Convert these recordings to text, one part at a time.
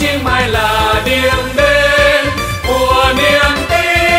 chín mai là điểm đến của niềm tin.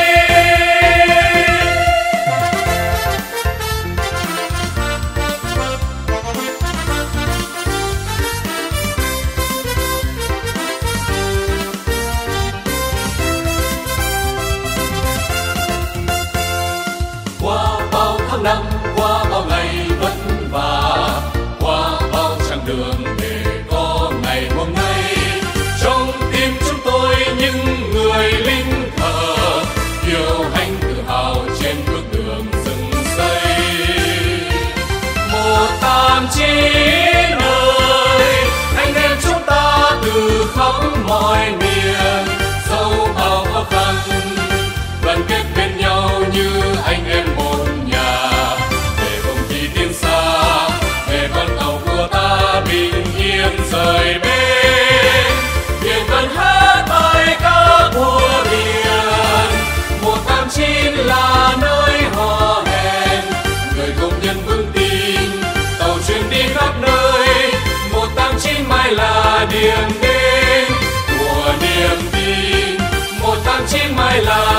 Qua bao tháng năm, qua bao ngày vất vả, qua bao chặng đường để có ngày hôm nay, trong tim chúng tôi những người lính thờ yêu hãnh tự hào trên bước đường rừng xây. 189 ơi, anh em chúng ta từ khắp mọi miền, dẫu bao khó khăn đoàn kết bên nhau như anh em một nhà, để không chỉ tiến xa, để con tàu của ta bình yên rời bến. Nguyện vẫn hát bài ca của biển, 189 là nơi hò hẹn, người công nhân vững tin, tàu chuyên đi khắp nơi. 189 mai là điểm đến của niềm tin, 189 mai là